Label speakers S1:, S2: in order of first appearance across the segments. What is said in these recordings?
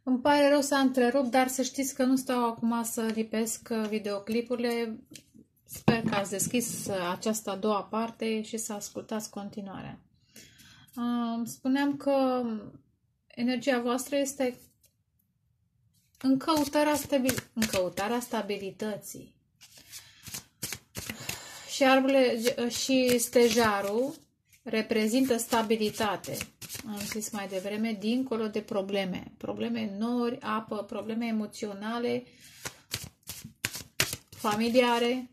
S1: Îmi pare rău să întrerup, dar să știți că nu stau acum să lipesc videoclipurile. Sper că ați deschis această a doua parte și să ascultați continuarea. Spuneam că energia voastră este în căutarea stabilității. Și și stejarul reprezintă stabilitate. Am zis mai devreme, dincolo de probleme. Probleme nori, apă, probleme emoționale, familiare.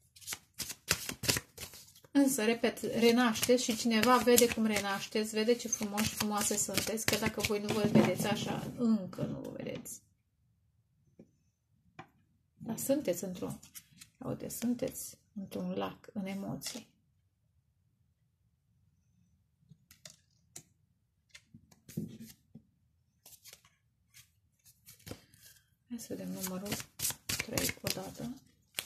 S1: Însă, repet, renașteți și cineva vede cum renașteți, vede ce frumoși și frumoase sunteți, că dacă voi nu vă vedeți așa, încă nu vă vedeți. Dar sunteți într-un lac, în emoții. Hai să vedem numărul 3 o dată,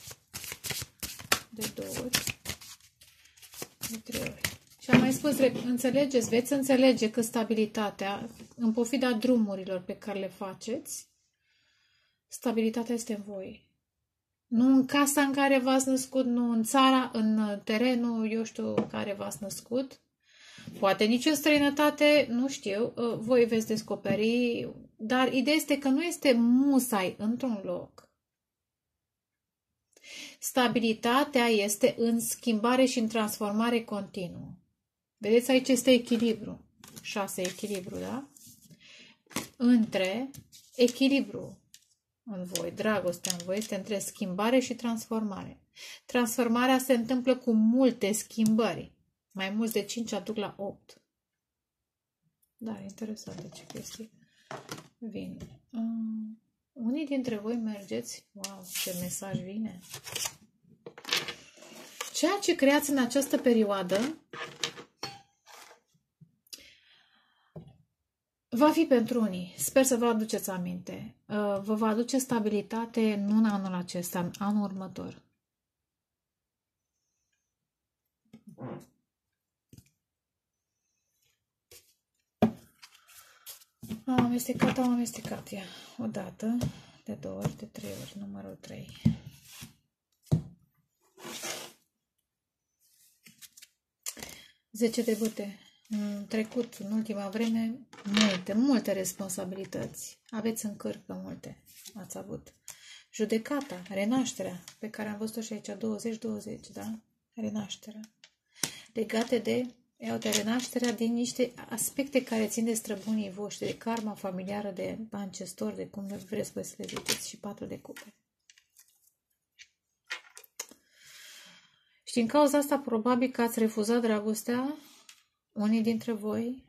S1: de 2 ori, de 3 ori. Și am mai spus, înțelegeți, veți înțelege că stabilitatea, în pofida drumurilor pe care le faceți, stabilitatea este în voi. Nu în casa în care v-ați născut, nu în țara, în terenul, eu știu, în care v-ați născut. Poate nici în străinătate, nu știu, voi veți descoperi, dar ideea este că nu este musai într-un loc. Stabilitatea este în schimbare și în transformare continuă. Vedeți, aici este echilibru. 6 echilibru, da? Între echilibru în voi, dragostea în voi, este între schimbare și transformare. Transformarea se întâmplă cu multe schimbări. Mai mulți de 5 aduc la 8. Da, interesant ce chestii vin. Unii dintre voi mergeți, wow, ce mesaj vine. Ceea ce creați în această perioadă va fi pentru unii. Sper să vă aduceți aminte. Vă va aduce stabilitate nu în anul acesta, în anul următor. Am amestecat, ia. O dată, de 2 ori, de 3 ori, numărul 3. Zece de bâte. În trecut, în ultima vreme, multe responsabilități. Aveți în cârcă multe. Ați avut. Judecata, renașterea, pe care am văzut-o și aici, 20-20, da? Renașterea. Legate de renașterea din niște aspecte care țin de străbunii voștri, de karma familiară, de ancestor, de cum vreți voi să le ziceți, și 4 de cupe. Și din cauza asta, probabil că ați refuzat dragostea, unii dintre voi,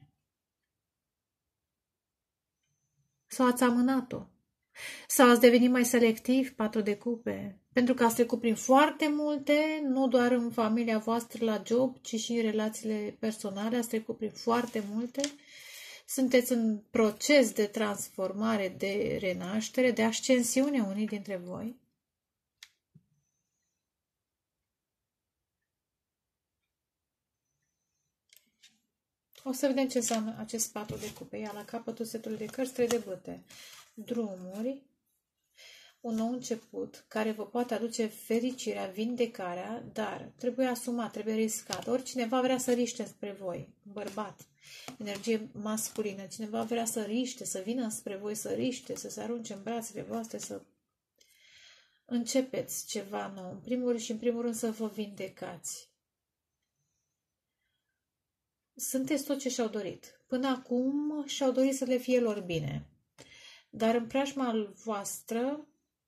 S1: sau ați amânat-o, sau ați devenit mai selectiv, 4 de cupe, pentru că ați trecut prin foarte multe, nu doar în familia voastră la job, ci și în relațiile personale, ați trecut prin foarte multe, sunteți în proces de transformare, de renaștere, de ascensiune unii dintre voi. O să vedem ce înseamnă acest 4 de cupe. Ia la capătul setului de cărți, 3 de bâte. Drumuri, un nou început care vă poate aduce fericirea, vindecarea, dar trebuie asumat, trebuie riscat. Ori cineva vrea să riște spre voi, bărbat, energie masculină, cineva vrea să riște, să vină spre voi, să riște, să se arunce în brațele voastre, să începeți ceva nou. În primul rând și în primul rând să vă vindecați. Sunteți tot ce și-au dorit. Până acum și-au dorit să le fie lor bine. Dar în preajma voastră,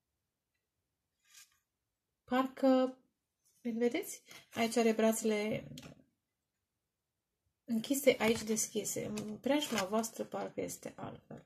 S1: parcă, vedeți? Aici are brațele închise, aici deschise. În preajma voastră parcă este altfel.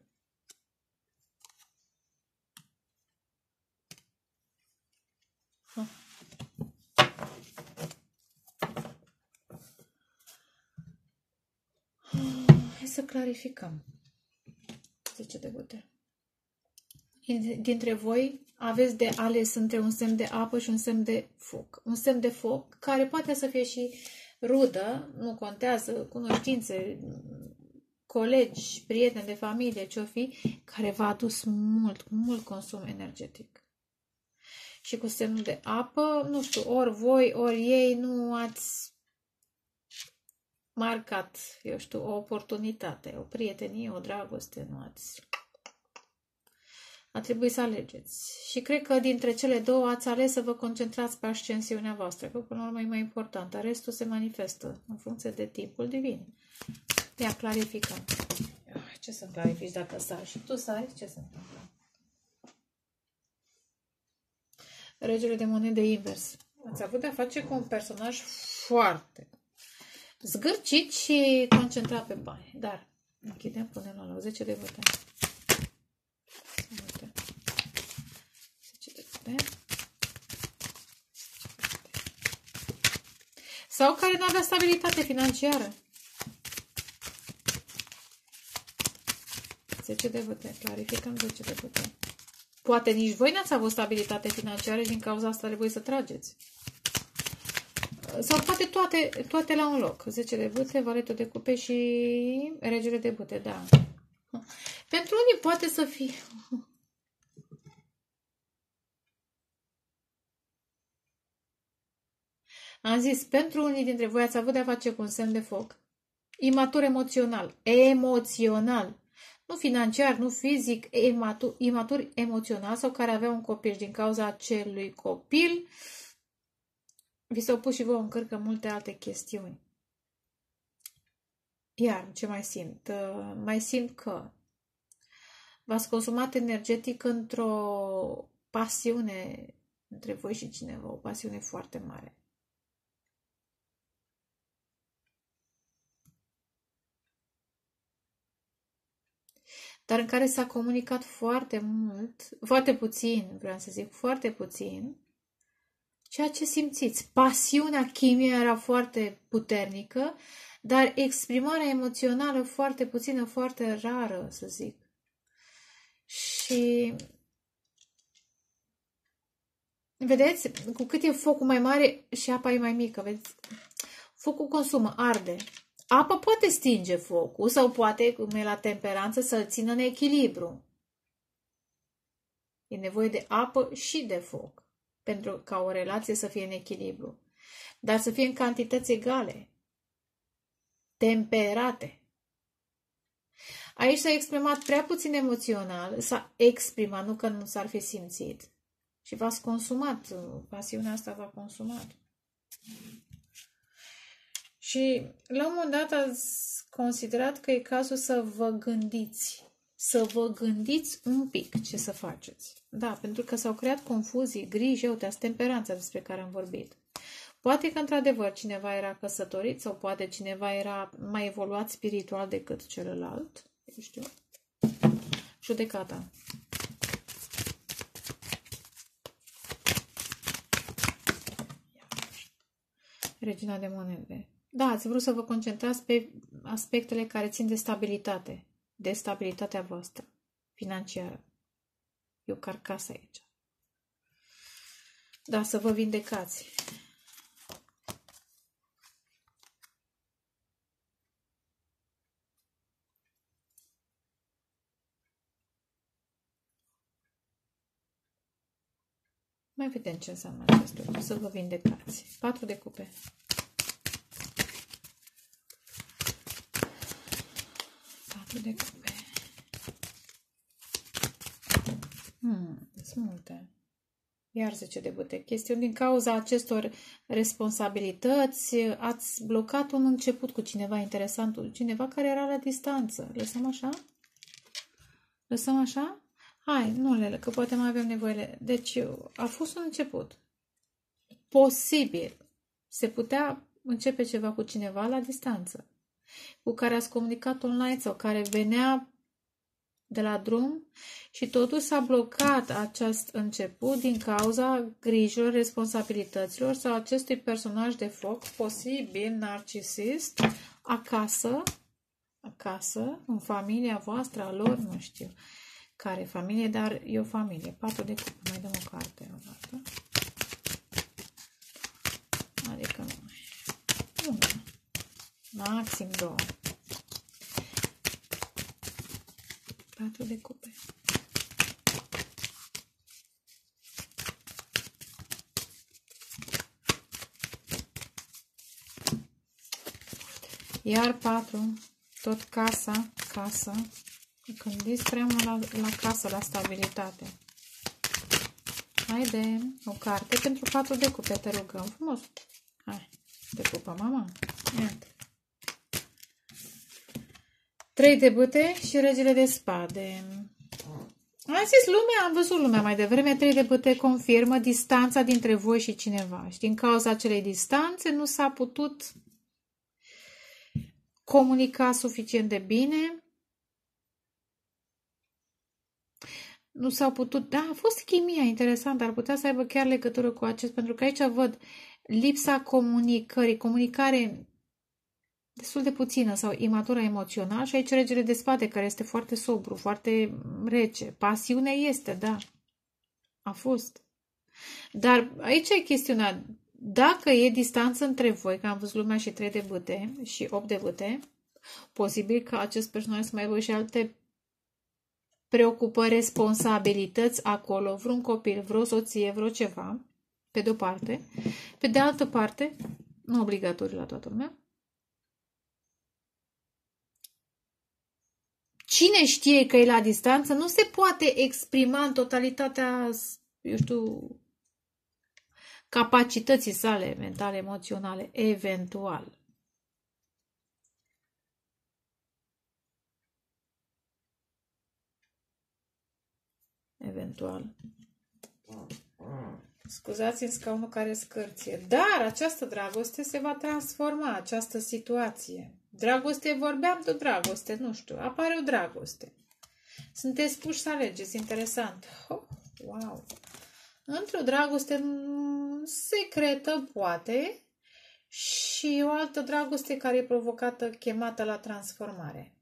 S1: Hai să clarificăm. 10 de bâte. Dintre voi aveți de ales între un semn de apă și un semn de foc. Un semn de foc care poate să fie și rudă, nu contează, cunoștințe, colegi, prieteni de familie, ce-o fi, care v-a adus mult consum energetic. Și cu semnul de apă, nu știu, ori voi, ori ei nu ați marcat, eu știu, o oportunitate, o prietenie, o dragoste, nu ați... A trebuit să alegeți. Și cred că dintre cele două ați ales să vă concentrați pe ascensiunea voastră, că până la urmă e mai importantă. Restul se manifestă în funcție de timpul divin. Ia, clarificăm. Ce să clarifici dacă sari? Și tu sari? Ce se întâmplă? Regele de monede invers. Ați avut de-a face cu un personaj foarte zgârcit și concentrat pe bani. Dar închidem, punem la 10 de bătăi. 10 de bătăi. Sau care nu avea stabilitate financiară. 10 de bătăi. Clarificăm 10 de bătăi. Poate nici voi n-ați avut stabilitate financiară și din cauza asta trebuie să trageți. Sau poate toate la un loc. 10 de bâte, valetul de cupe și regele de bâte, da. Pentru unii poate să fie... Am zis, pentru unii dintre voi ați avut de-a face cu un semn de foc. Imatur emoțional. Emoțional. Nu financiar, nu fizic, imatur emoțional sau care avea un copil și din cauza acelui copil vi s-au pus și vouă în cărcă multe alte chestiuni. Iar, ce mai simt? Mai simt că v-ați consumat energetic într-o pasiune între voi și cineva, o pasiune foarte mare. Dar în care s-a comunicat foarte mult, foarte puțin, vreau să zic, foarte puțin, ceea ce simțiți. Pasiunea, chimia era foarte puternică, dar exprimarea emoțională foarte puțină, foarte rară, să zic. Și vedeți, cu cât e focul mai mare și apa e mai mică, vedeți? Focul consumă, arde. Apa poate stinge focul sau poate, cum e la temperanță, să-l țină în echilibru. E nevoie de apă și de foc pentru ca o relație să fie în echilibru. Dar să fie în cantități egale, temperate. Aici s-a exprimat prea puțin emoțional, s-a exprimat, nu că nu s-ar fi simțit. Și v-ați consumat, pasiunea asta v-a consumat. Și la un moment dat ați considerat că e cazul să vă gândiți. Să vă gândiți un pic ce să faceți. Da, pentru că s-au creat confuzii, griji, uite, temperanța despre care am vorbit. Poate că într-adevăr cineva era căsătorit sau poate cineva era mai evoluat spiritual decât celălalt. Eu știu. Judecata. Regina de monede. Da, ați vrut să vă concentrați pe aspectele care țin de stabilitate. De stabilitatea voastră financiară. E o carcasă aici. Da, să vă vindecați. Mai vedem ce înseamnă acest lucru. Să vă vindecați. 4 de cupe. 4 de cupe. Sunt multe. Iar 10 de bâte. Chestiuni din cauza acestor responsabilități. Ați blocat un început cu cineva interesant. Cineva care era la distanță. Lăsăm așa? Lăsăm așa? Hai, nu le, că poate mai avem nevoie. Deci, a fost un început. Posibil. Se putea începe ceva cu cineva la distanță. Cu care ați comunicat online sau care venea de la drum și totuși s-a blocat acest început din cauza grijilor, responsabilităților sau acestui personaj de foc, posibil narcisist, acasă, în familia voastră, a lor, nu știu care familie, dar e o familie. 4 de cupe, mai dăm o carte o dată. Adică nu. Una. Maxim 2. 4 de cupe. Iar 4, tot casa, casă. Gândiți prea mult la casă, la stabilitate. Haide, o carte pentru 4 de cupe, te rugăm frumos. Hai, te pupă mama. Iată. 3 de bâte și regele de spade. Am zis lumea, am văzut lumea mai devreme, 3 de bâte confirmă distanța dintre voi și cineva. Și din cauza acelei distanțe nu s-a putut comunica suficient de bine. Nu s-au putut... Da, a fost chimia interesantă, ar putea să aibă chiar legătură cu acest, pentru că aici văd lipsa comunicării, comunicare destul de puțină sau imatură emoțional și aici regele de spade, care este foarte sobru, foarte rece. Pasiunea este, da, a fost. Dar aici e chestiunea, dacă e distanță între voi, că am văzut lumea și 3 de bâte și 8 de bâte, posibil ca acest personaj să mai aibă și alte preocupări, responsabilități acolo, vreun copil, vreo soție, vreo ceva, pe de-o parte. Pe de altă parte, nu obligatoriu la toată lumea, cine știe că e la distanță nu se poate exprima în totalitatea, eu știu, capacității sale mentale, emoționale, eventual. Eventual. Scuzați-mi scaunul care scârție. Dar această dragoste se va transforma, această situație. Dragoste, vorbeam de dragoste, nu știu, apare o dragoste. Sunteți puși să alegeți, interesant. Oh, wow! Într-o dragoste secretă, poate, și o altă dragoste care e provocată, chemată la transformare.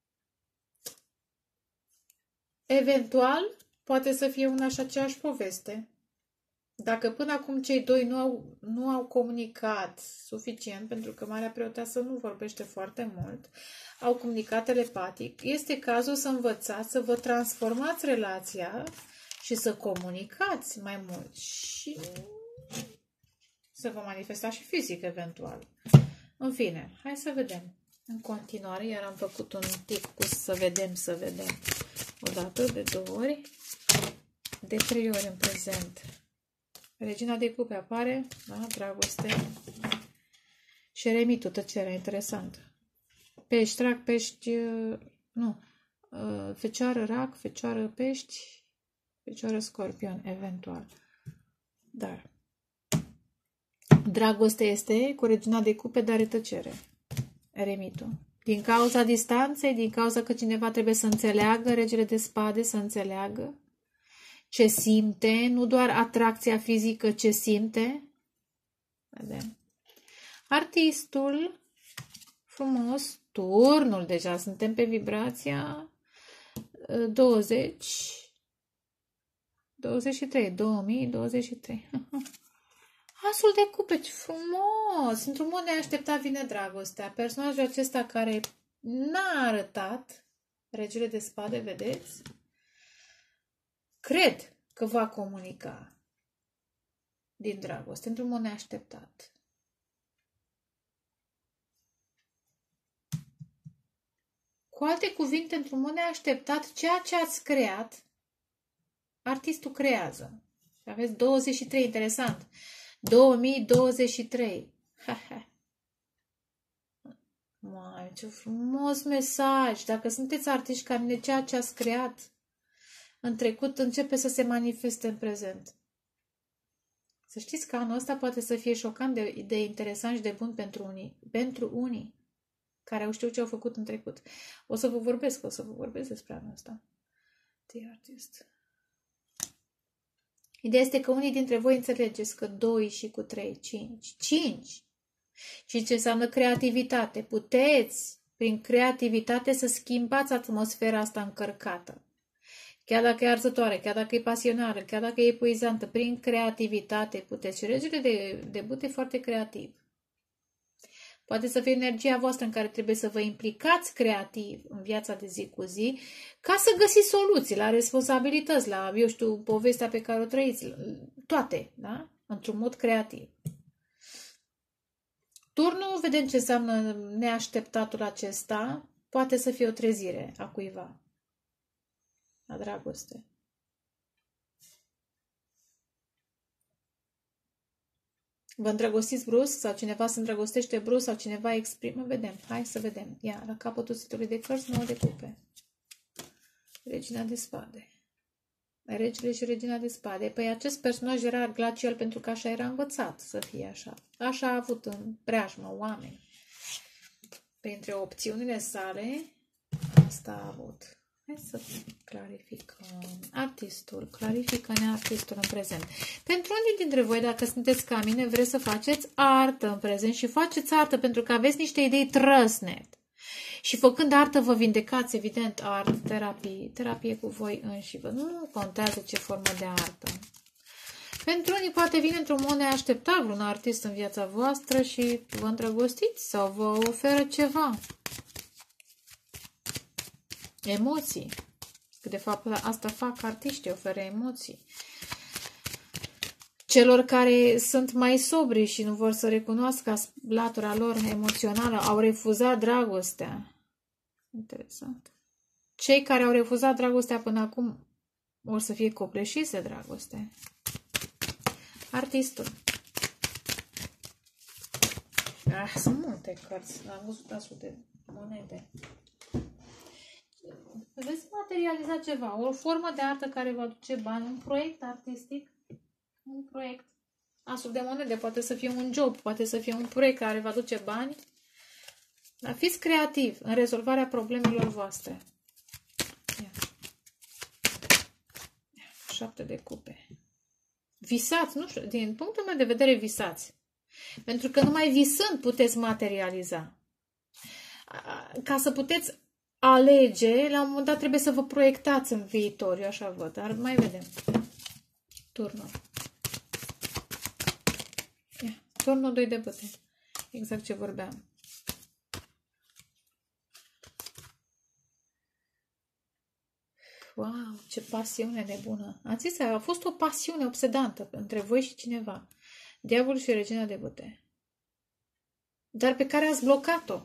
S1: Eventual, poate să fie una și aceeași poveste. Dacă până acum cei doi nu au comunicat suficient, pentru că Marea Preoteasă nu vorbește foarte mult, au comunicat telepatic, este cazul să învățați să vă transformați relația și să comunicați mai mult și să vă manifesta și fizic eventual. În fine, hai să vedem în continuare, iar am făcut un tic cu să vedem. O dată, de 2 ori, de 3 ori în prezent. Regina de cupe apare, da, dragoste. Și eremitul, tăcerea, interesant. Pești, rac, pești, nu. Fecioară, rac, fecioară, pești, fecioară, scorpion, eventual. Dar dragoste este cu regina de cupe, dar e tăcere. Eremitul. Din cauza distanței, din cauza că cineva trebuie să înțeleagă, regele de spade să înțeleagă ce simte, nu doar atracția fizică, ce simte. Vedem. Artistul, frumos, turnul, deja suntem pe vibrația 2023. Asul de cupe, ce frumos! Într-un mod neașteptat vine dragostea. Personajul acesta care n-a arătat, regele de spade, vedeți? Cred că va comunica din dragoste, într-un mod neașteptat. Cu alte cuvinte, într-un mod neașteptat, ceea ce ați creat, artistul creează. Aveți 23, interesant. 2023. Mai, ce frumos mesaj! Dacă sunteți artiști ca mine, ceea ce ați creat în trecut începe să se manifeste în prezent. Să știți că anul ăsta poate să fie șocant de interesant și de bun pentru unii care au știut ce au făcut în trecut. O să vă vorbesc despre anul ăsta. The Artist. Ideea este că unii dintre voi înțelegeți că 2 și cu 3, 5. Și ce înseamnă creativitate. Puteți, prin creativitate, să schimbați atmosfera asta încărcată. Chiar dacă e arzătoare, chiar dacă e pasionară, chiar dacă e epuizantă, prin creativitate puteți. Și regele de bâte e foarte creativ. Poate să fie energia voastră în care trebuie să vă implicați creativ în viața de zi cu zi ca să găsiți soluții la responsabilități, la, eu știu, povestea pe care o trăiți, toate, da? Într-un mod creativ. Turnul, vedem ce înseamnă neașteptatul acesta, poate să fie o trezire a cuiva, la dragoste. Vă îndrăgostiți brusc sau cineva se îndrăgostește brusc sau cineva exprimă? Vedem. Hai să vedem. Ia, la capătul setului de cărți, 9 de cupe. Regina de spade. Regele și regina de spade. Păi acest personaj era glacial pentru că așa era învățat să fie așa. Așa a avut în preajmă oameni. Printre opțiunile sale, asta a avut. Hai să clarificăm. Artistul. Clarifică-ne artistul în prezent. Pentru unii dintre voi, dacă sunteți ca mine, vreți să faceți artă în prezent și faceți artă pentru că aveți niște idei trăsnet. Și făcând artă vă vindecați, evident, art, terapie cu voi înși vă. Nu contează ce formă de artă. Pentru unii poate vine într-un mod neașteptat un artist în viața voastră și vă îndrăgostiți sau vă oferă ceva. Emoții. Că de fapt asta fac artiștii, oferă emoții. Celor care sunt mai sobri și nu vor să recunoască latura lor emoțională, au refuzat dragostea. Interesant. Cei care au refuzat dragostea până acum vor să fie copleșiți de dragoste. Artistul. Sunt multe cărți. Am văzut asul de monede. Veți materializa ceva. O formă de artă care vă aduce bani. Un proiect artistic. Un proiect. Asul de monede poate să fie un job. Poate să fie un proiect care vă aduce bani. Dar fiți creativ în rezolvarea problemelor voastre. Ia. 7 de cupe. Visați, nu știu, din punctul meu de vedere visați. Pentru că numai visând puteți materializa. Ca să puteți alege, la un moment dat trebuie să vă proiectați în viitor, eu așa văd, dar mai vedem. Turnul. Ia, turnul 2 de băte. Exact ce vorbeam. Wow, ce pasiune nebună. Ați zis, a fost o pasiune obsedantă între voi și cineva. Diavolul și regina de băte. Dar pe care ați blocat-o.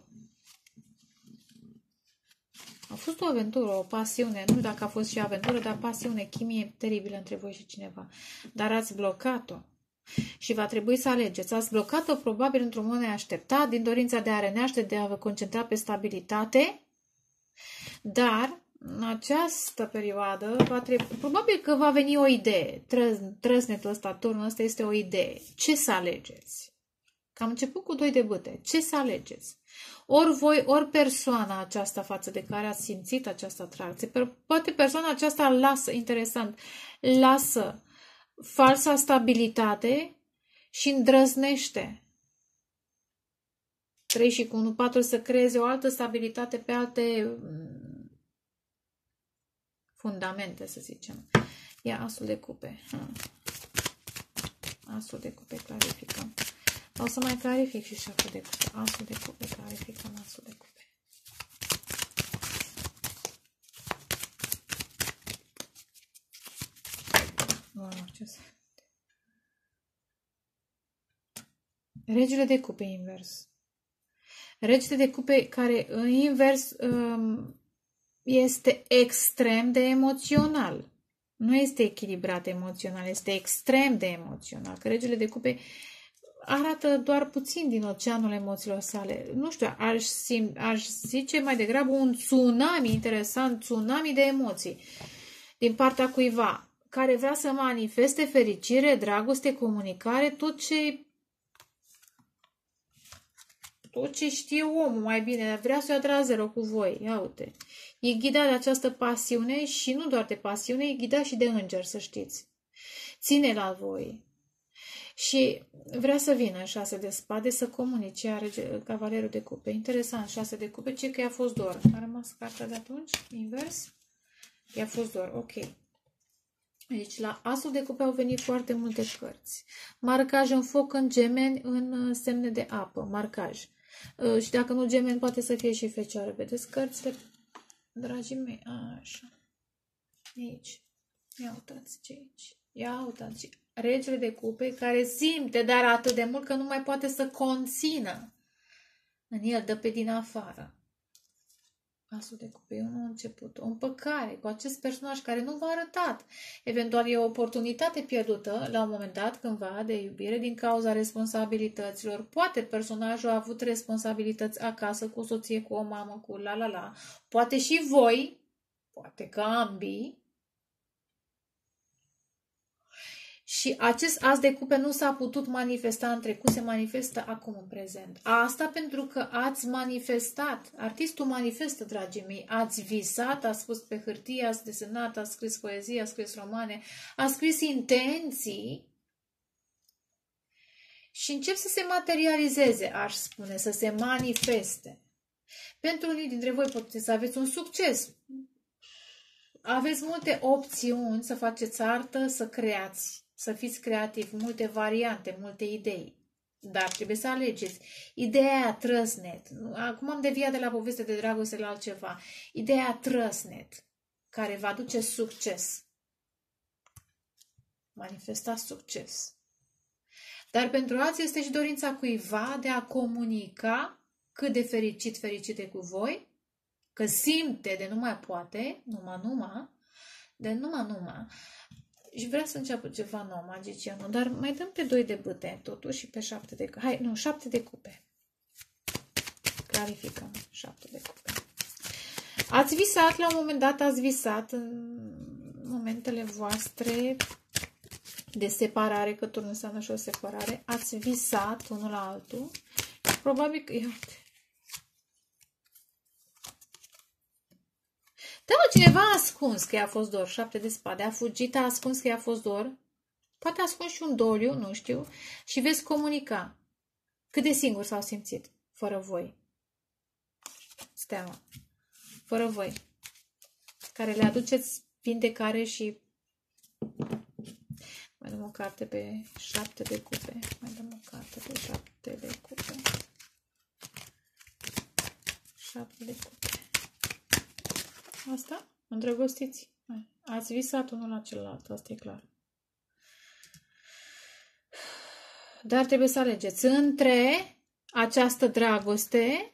S1: A fost o aventură, o pasiune. Nu dacă a fost și aventură, dar pasiune, chimie teribilă între voi și cineva. Dar ați blocat-o. Și va trebui să alegeți. Ați blocat-o probabil într-un mod neașteptat, din dorința de a renaște, de a vă concentra pe stabilitate. Dar în această perioadă, probabil că va veni o idee. Trăsnetul ăsta, turnul ăsta este o idee. Ce să alegeți? Că am început cu 2 de bâte. Ce să alegeți? Ori voi, ori persoana aceasta față de care ați simțit această atracție. Poate persoana aceasta lasă, interesant, lasă falsa stabilitate și îndrăznește. 3 și cu 1, 4 să creeze o altă stabilitate pe alte fundamente, să zicem. Ia asul de cupe. Asul de cupe, clarificăm. O să mai clarific și 7 de cupe. Asul de cupe, clarificăm asul de cupe. Wow, ce să... Regele de cupe invers. Regele de cupe care în invers este extrem de emoțional. Nu este echilibrat emoțional, este extrem de emoțional. Că regele de cupe arată doar puțin din oceanul emoțiilor sale. Nu știu, aș zice mai degrabă un tsunami interesant, tsunami de emoții din partea cuiva care vrea să manifeste fericire, dragoste, comunicare, tot ce știe omul mai bine, vrea să-i atragă zero cu voi. Ia uite. E ghidat de această pasiune și nu doar de pasiune, e ghidat și de înger, să știți. Ține la voi. Și vrea să vină în 6 de spade să comunice, are cavalerul de cupe. Interesant, 6 de cupe, ce că i-a fost dor. A rămas cartea de atunci, invers. I-a fost dor, ok. Deci la asul de cupe au venit foarte multe cărți. Marcaj în foc, în gemeni, în semne de apă. Marcaj. Și dacă nu gemeni, poate să fie și fecioară. Vedeți cărțile, dragii mei? Așa. Aici. Ia uitați ce aici. Ia uitați. Regele de cupe care simte, dar atât de mult că nu mai poate să conțină. În el dă pe din afară. Asul de cupe e un început, o împăcare cu acest personaj care nu v-a arătat. Eventual e o oportunitate pierdută la un moment dat, cândva, de iubire din cauza responsabilităților. Poate personajul a avut responsabilități acasă, cu o soție, cu o mamă, cu la. Poate și voi, poate că ambii. Și acest as de cupe nu s-a putut manifesta în trecut, se manifestă acum în prezent. Asta pentru că ați manifestat. Artistul manifestă, dragii mei. Ați visat, ați spus pe hârtie, ați desenat, ați scris poezie, ați scris romane, ați scris intenții și încep să se materializeze, aș spune, să se manifeste. Pentru unii dintre voi puteți să aveți un succes. Aveți multe opțiuni să faceți artă, să creați. Să fiți creativi, multe variante, multe idei. Dar trebuie să alegeți. Ideea aia trăsnet. Acum am deviat de la poveste de dragoste la altceva. Ideea trăsnet, care va aduce succes. Manifesta succes. Dar pentru alții este și dorința cuiva de a comunica cât de fericit e cu voi, că simte de nu mai poate, numai, și vrea să înceapă ceva nou, magicianul, dar mai dăm pe 2 de bâte, totuși, și pe 7 de cupe. Hai, nu, 7 de cupe. Clarificăm, 7 de cupe. Ați visat, la un moment dat ați visat în momentele voastre de separare, că turnul înseamnă și o separare, ați visat unul la altul. Probabil că, iată. Da, cineva a ascuns că i-a fost dor, 7 de spade, a fugit, a ascuns că i-a fost dor, poate a ascuns și un doliu, nu știu, și veți comunica cât de singur s-au simțit, fără voi. Steaua, fără voi, care le aduceți vindecare și... Mai dăm o carte pe 7 de cupe, mai dăm o carte pe 7 de cupe, 7 de cupe. Asta? Îndrăgostiți. Ați visat unul la celălalt, asta e clar. Dar trebuie să alegeți între această dragoste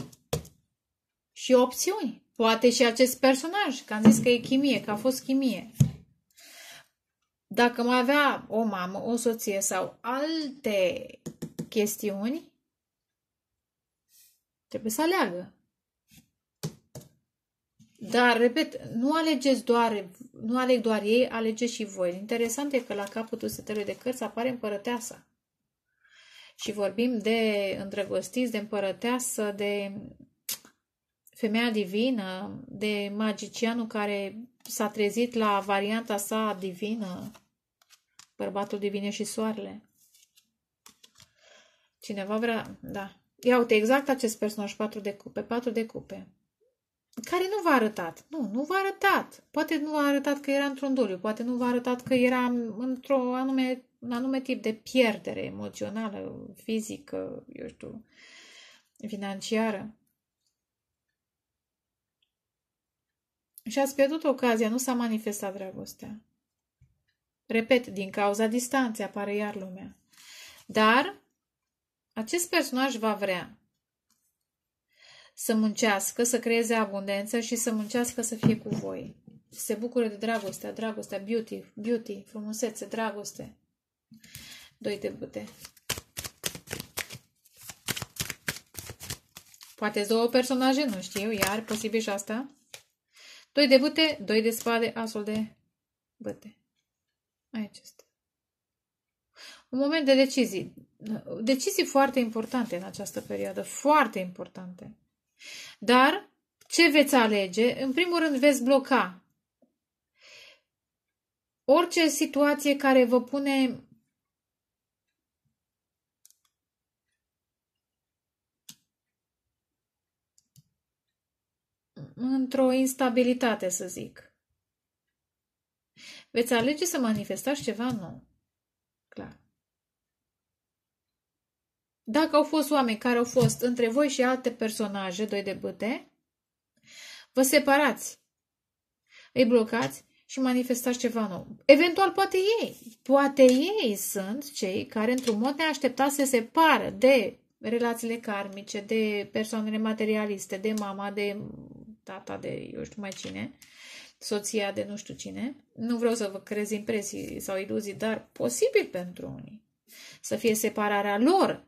S1: și opțiuni. Poate și acest personaj, că am zis că e chimie, că a fost chimie. Dacă mai avea o mamă, o soție sau alte chestiuni, trebuie să aleagă. Dar, repet, nu aleg doar ei, alegeți și voi. Interesant e că la capătul setelui de cărți apare împărăteasa. Și vorbim de îndrăgostiți, de împărăteasă, de femeia divină, de magicianul care s-a trezit la varianta sa divină, bărbatul divin și soarele. Cineva vrea, da. Ia uite, exact acest personaj, 4 de cupe, 4 de cupe. Care nu v-a arătat. Nu v-a arătat. Poate nu v-a arătat că era într-un doliu, poate nu v-a arătat că era într-un anume tip de pierdere emoțională, fizică, eu știu, financiară. Și ați pierdut ocazia, nu s-a manifestat dragostea. Repet, din cauza distanței apare iar lumea. Dar acest personaj va vrea să muncească, să creeze abundență și să muncească să fie cu voi. Se bucură de dragostea, beauty, frumusețe, dragoste. 2 de bâte. Poate 2 personaje, nu știu, iar posibil și asta. 2 de bâte, 2 de spade, asul de bâte. Aici este. Un moment de decizii. Decizii foarte importante în această perioadă, foarte importante. Dar ce veți alege? În primul rând veți bloca orice situație care vă pune într-o instabilitate, să zic. Veți alege să manifestați ceva nou. Clar. Dacă au fost oameni care au fost între voi și alte personaje, doi de bâte, vă separați, îi blocați și manifestați ceva nou. Eventual, poate ei sunt cei care, într-un mod neașteptat, se separă de relațiile karmice, de persoanele materialiste, de mama, de tata, de eu știu mai cine, soția de nu știu cine. Nu vreau să vă creez impresii sau iluzii, dar posibil pentru unii să fie separarea lor.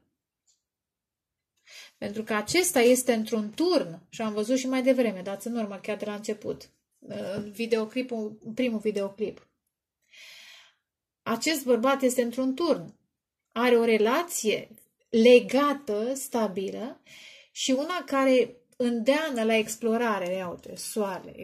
S1: Pentru că acesta este într-un turn și am văzut și mai devreme, dați în urmă, chiar de la început, primul videoclip. Acest bărbat este într-un turn, are o relație legată, stabilă și una care îndeamnă la explorare, iau-te, soare,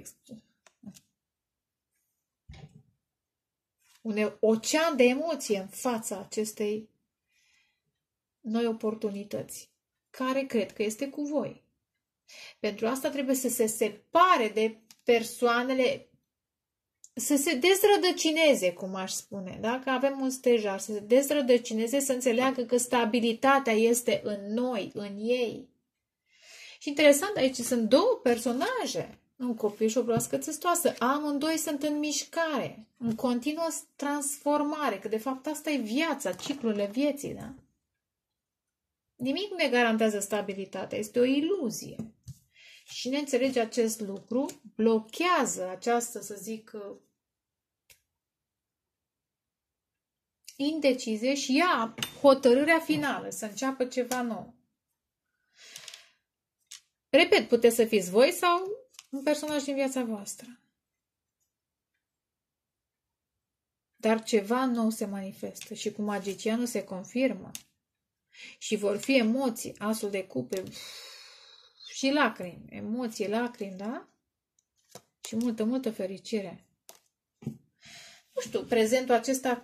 S1: un ocean de emoție în fața acestei noi oportunități, care cred că este cu voi. Pentru asta trebuie să se separe de persoanele, să se dezrădăcineze, cum aș spune. Dacă avem un stejar, să se dezrădăcineze, să înțeleagă că stabilitatea este în noi, în ei. Și interesant, aici sunt două personaje, un copil și o broască țestoasă. Amândoi sunt în mișcare, în continuă transformare, că de fapt asta e viața, ciclurile vieții, da? Nimic nu ne garantează stabilitatea, este o iluzie. Și cine înțelege acest lucru, blochează această, să zic, indecizie și ia hotărârea finală, să înceapă ceva nou. Repet, puteți să fiți voi sau un personaj din viața voastră. Dar ceva nou se manifestă și cu magicianul se confirmă. Și vor fi emoții, asul de cupe și lacrimi, emoții, lacrimi, da? Și multă, multă fericire. Nu știu, prezentul acesta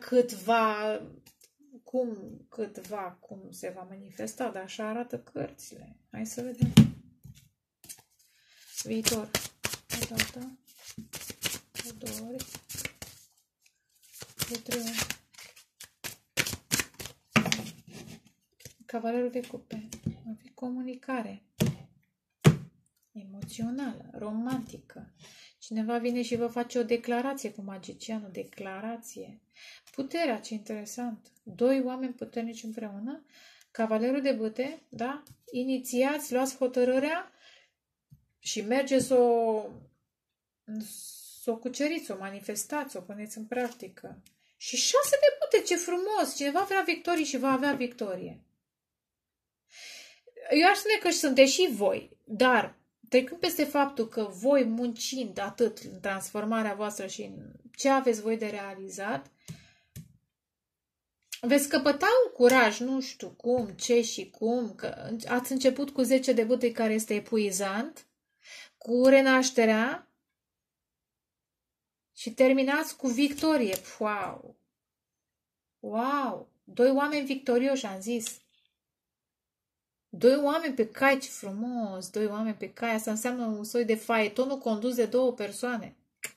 S1: cum se va manifesta, dar așa arată cărțile. Hai să vedem. Viitor. O dată, o două ori, de trei ori. Cavalerul de cupe. Va fi comunicare emoțională, romantică. Cineva vine și vă face o declarație cu magicianul. Declarație. Puterea, ce interesant. Doi oameni puternici împreună. Cavalerul de bâte, da? Inițiați, luați hotărârea și mergeți să o cuceriți, să o manifestați, să o puneți în practică. Și 6 de bâte, ce frumos! Cineva vrea victorie și va avea victorie. Eu aș spune că sunteți și voi, dar trecând peste faptul că voi muncind atât în transformarea voastră și în ce aveți voi de realizat, veți căpăta un curaj, nu știu cum, ce și cum, că ați început cu 10 de bâte care este epuizant, cu renașterea și terminați cu victorie. Wow! Wow! 2 oameni victorioși, am zis. 2 oameni pe cai, ce frumos! 2 oameni pe cai, asta înseamnă un soi de faetonul condus de 2 persoane.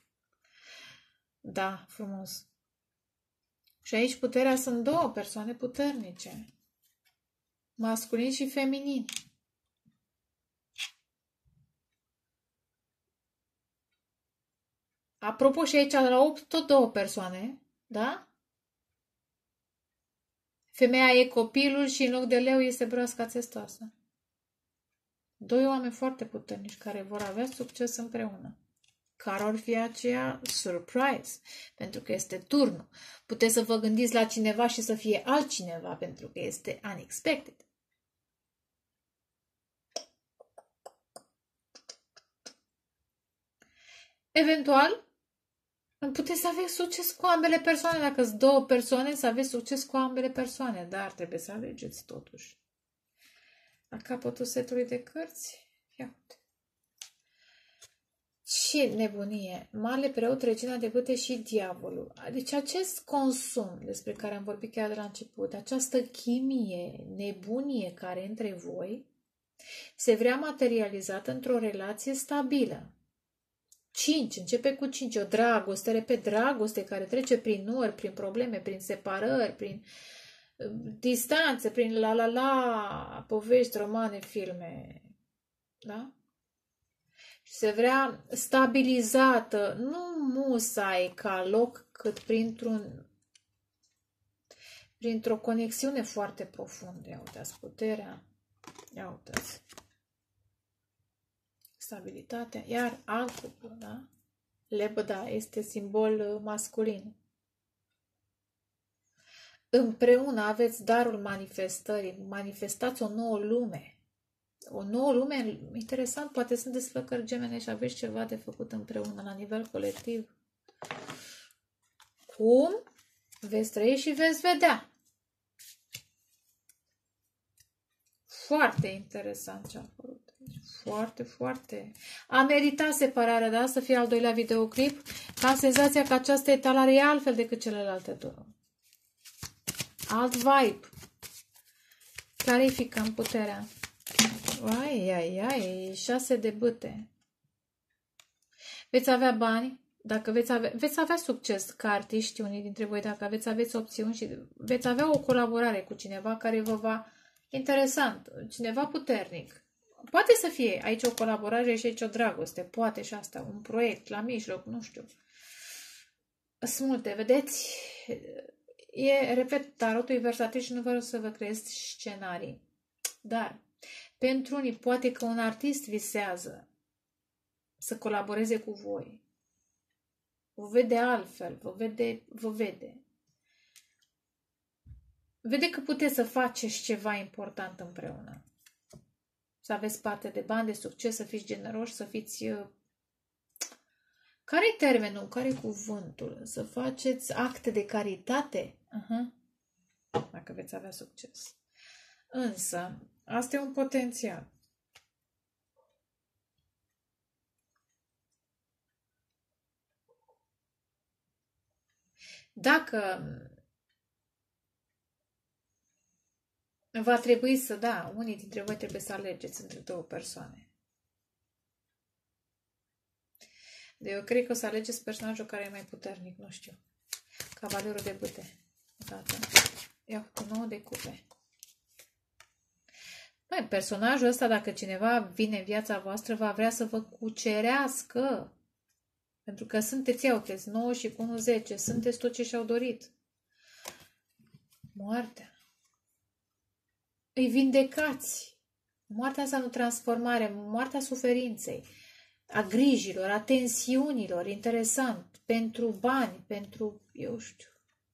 S1: Da, frumos. Și aici puterea sunt 2 persoane puternice. Masculin și feminin. Apropo, și aici la 8 tot 2 persoane, da? Femeia e copilul și în loc de leu este broasca țestoasă. 2 oameni foarte puternici care vor avea succes împreună. Care ar fi aceea? Surprise! Pentru că este turnul. Puteți să vă gândiți la cineva și să fie altcineva pentru că este unexpected. Eventual, puteți să aveți succes cu ambele persoane. Dacă sunt 2 persoane, să aveți succes cu ambele persoane. Dar trebuie să alegeți totuși. La capătul setului de cărți, ia uite. Ce nebunie! Marele preot, regina de bâte și diavolul. Deci acest consum despre care am vorbit chiar de la început, această chimie, nebunie care e între voi, se vrea materializată într-o relație stabilă. 5, începe cu 5, o dragoste, repet, dragoste care trece prin nori, prin probleme, prin separări, prin distanțe, prin la, povești, romane, filme. Da? Și se vrea stabilizată, nu musai ca loc, cât printr-o conexiune foarte profundă. Ia uitați puterea, ia uitați stabilitatea, iar alt cuplu, da? Lebăda este simbol masculin. Împreună aveți darul manifestării, manifestați o nouă lume. O nouă lume, interesant, poate sunteți flăcări gemene și aveți ceva de făcut împreună la nivel colectiv. Cum? Veți trăi și veți vedea. Foarte interesant ce a apărut. Foarte, foarte. A meritat separarea, da? Să fie al doilea videoclip. Am senzația că această etalare e altfel decât celelalte două. Alt vibe. Clarificăm puterea. Ai, 6 de bâte. Veți avea bani, dacă veți avea succes ca artiști, unii dintre voi, dacă aveți opțiuni și veți avea o colaborare cu cineva care vă va interesant, cineva puternic. Poate să fie aici o colaborare și aici o dragoste, poate și asta, un proiect la mijloc, nu știu. Sunt multe, vedeți? Repet, tarotul e versatil și nu vreau să vă creez scenarii. Dar, pentru unii, poate că un artist visează să colaboreze cu voi. Vă vede altfel, vă vede. Vede că puteți să faceți ceva important împreună. Să aveți parte de bani, de succes, să fiți generoși, să fiți... Care-i termenul? Care-i cuvântul? Să faceți acte de caritate? Dacă veți avea succes. Însă, asta e un potențial. Dacă va trebui să, da, unii dintre voi trebuie să alegeți între două persoane. Eu cred că o să alegeți personajul care e mai puternic, nu știu. Cavalerul de bâte. Odată. Ia cu 9 de cupe. Băi, personajul ăsta, dacă cineva vine în viața voastră, va vrea să vă cucerească. Pentru că sunteți, uiteți, 9 și cu 1, 10. Sunteți tot ce și-au dorit. Moartea. Îi vindecați. Moartea înseamnă transformare, moartea suferinței, a grijilor, a tensiunilor, interesant, pentru bani, pentru, eu știu.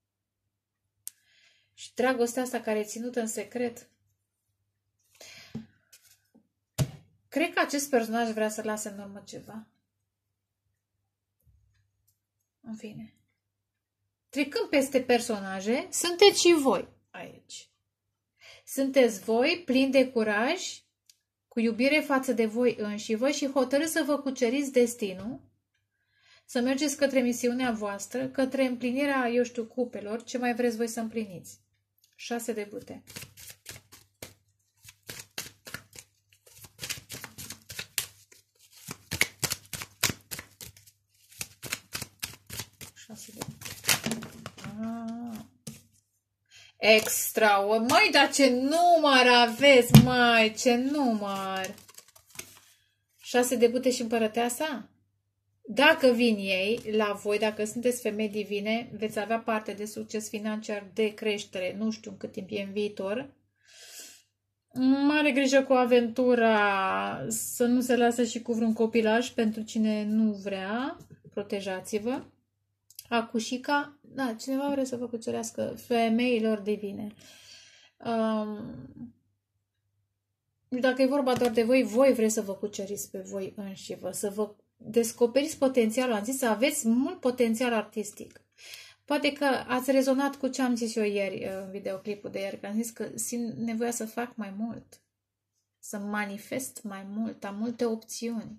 S1: Și dragostea asta care e ținută în secret. Cred că acest personaj vrea să lase în urmă ceva. În fine. Trecând peste personaje, sunteți și voi aici. Sunteți voi plini de curaj, cu iubire față de voi înșivă și hotărâți să vă cuceriți destinul, să mergeți către misiunea voastră, către împlinirea, eu știu, cupelor, ce mai vreți voi să împliniți. 6 de bâte. Extra, măi, dar ce număr aveți, măi, ce număr! 6 de bâte și împărăteasa? Dacă vin ei la voi, dacă sunteți femei divine, veți avea parte de succes financiar, de creștere, nu știu în cât timp e în viitor. Mare grijă cu aventura, să nu se lasă și cu vreun copilaj pentru cine nu vrea, protejați-vă. Acușica, da, cineva vrea să vă cucerească, femeilor divine. Dacă e vorba doar de voi, voi vreți să vă cuceriți pe voi înșivă, să vă descoperiți potențialul. Am zis să aveți mult potențial artistic. Poate că ați rezonat cu ce am zis eu ieri, în videoclipul de ieri, că am zis că simt nevoia să fac mai mult, să manifest mai mult, am multe opțiuni.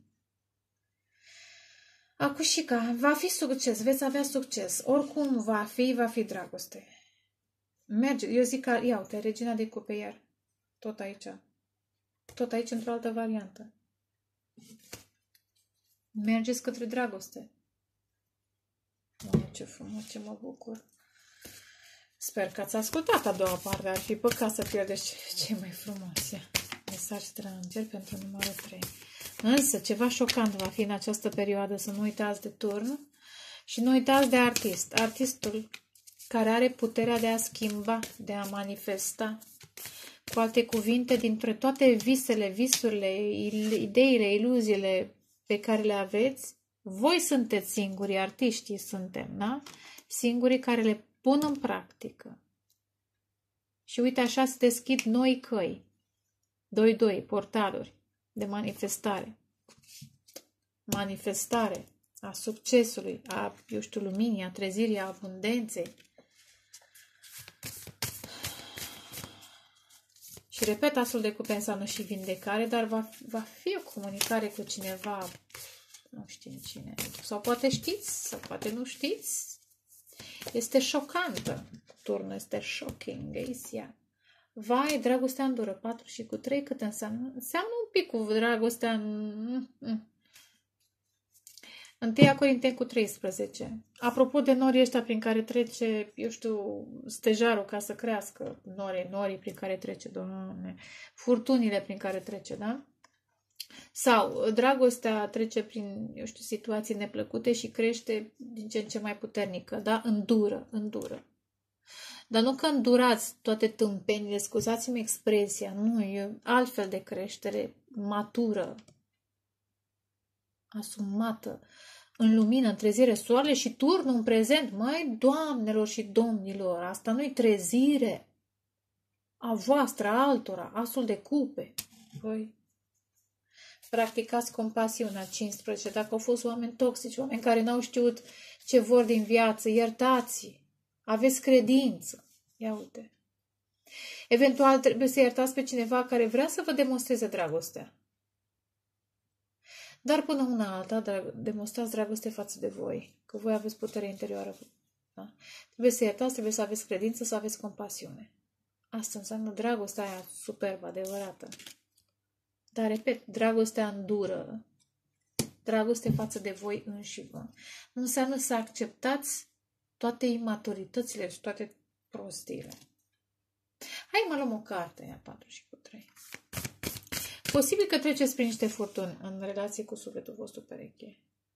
S1: Acușica, va fi succes, veți avea succes. Oricum va fi dragoste. Merge, eu zic că, ia uite, regina de cupe iar. Tot aici. Tot aici într-o altă variantă. Mergeți către dragoste. Ce frumos, ce mă bucur. Sper că ați ascultat a doua parte. Ar fi păcat să pierdeți ce mai frumos. Mesaj de la înger pentru numărul 3. Însă, ceva șocant va fi în această perioadă. Să nu uitați de turn și nu uitați de artist. Artistul care are puterea de a schimba, de a manifesta. Cu alte cuvinte, dintre toate visele, visurile, ideile, iluziile pe care le aveți, voi sunteți singurii, artiștii suntem, da? Singurii care le pun în practică. Și uite, așa se deschid noi căi. 2-2, portaluri de manifestare. Manifestare a succesului, a, eu știu, luminii, a trezirii, a abundenței. Și repet, asul de cupe înseamnă și vindecare, dar va fi o comunicare cu cineva, nu știu cine, sau poate știți, sau poate nu știți. Este șocantă. Turnul este shocking, Asia. Vai, dragostea îndură 4 și cu 3, cât înseamnă? Înseamnă un pic cu dragostea. 1 Corinteni cu 13. Apropo de norii ăștia prin care trece, eu știu, stejarul ca să crească, norii prin care trece, Doamne, furtunile prin care trece, da? Sau dragostea trece prin, eu știu, situații neplăcute și crește din ce în ce mai puternică, da? Îndură. Dar nu că îndurați toate tâmpenile, scuzați-mi expresia, nu, e altfel de creștere, matură, asumată, în lumină, în trezire, soarele și turnul în prezent. Măi, doamnelor și domnilor, asta nu-i trezire a voastră, a altora, asul de cupe. Voi practicați compasiunea, 15. Dacă au fost oameni toxici, oameni care n-au știut ce vor din viață, iertați, aveți credință. Ia uite. Eventual trebuie să iertați pe cineva care vrea să vă demonstreze dragostea. Dar până una alta, demonstrați dragoste față de voi, că voi aveți putere interioară. Da? Trebuie să iertați, trebuie să aveți credință, să aveți compasiune. Asta înseamnă dragostea aia superbă, adevărată. Dar, repet, dragostea îndură. Dragoste față de voi înșivă. Nu înseamnă să acceptați toate imaturitățile și toate prostiile. Hai mă luăm o carte, ea 4 și cu 3. Posibil că treceți prin niște furtuni în relație cu sufletul vostru pereche.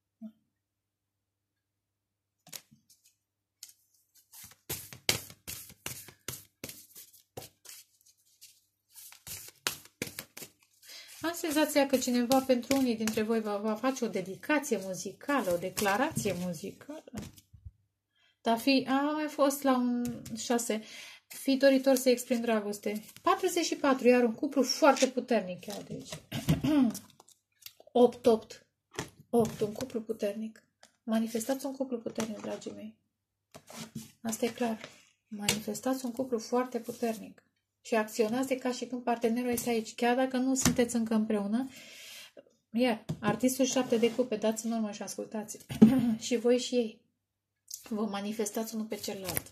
S1: Am senzația că cineva pentru unii dintre voi va face o dedicație muzicală, o declarație muzicală. Dar a mai fost la un 6. Fii doritor să exprimi dragoste. 44, iar un cuplu foarte puternic. Chiar de aici. 8, un cuplu puternic. Manifestați un cuplu puternic, dragii mei. Asta e clar. Manifestați un cuplu foarte puternic. Și acționați de ca și când partenerul este aici. Chiar dacă nu sunteți încă împreună. Iar, artistul 7 de cupe, dați în urmă și ascultați. Și voi și ei. Vă manifestați unul pe celălalt.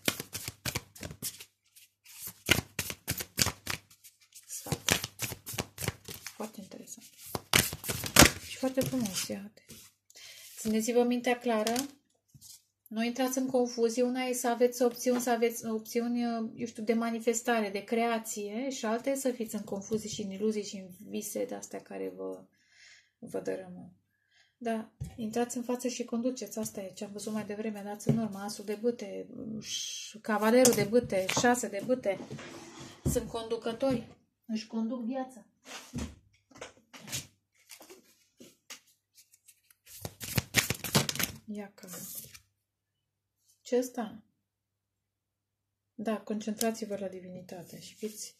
S1: Sfat. Foarte interesant. Și foarte frumos, iată. Țineți-vă mintea clară. Nu intrați în confuzie. Una e să aveți opțiuni, eu știu, de manifestare, de creație și alta e să fiți în confuzie și în iluzii și în vise de-astea care vă dărâmă. Da, intrați în față și conduceți. Asta e ce am văzut mai devreme. Dați în urmă asul de bâte, cavalerul de bâte, 6 de bâte. Sunt conducători. Își conduc viața. Ia că... Ce ăsta? Da, concentrați-vă la divinitate și fiți...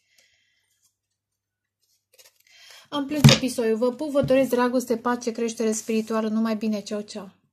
S1: Am plâns episodul. Vă pup, vă doresc dragoste, pace, creștere spirituală. Numai bine, ceau, ceau.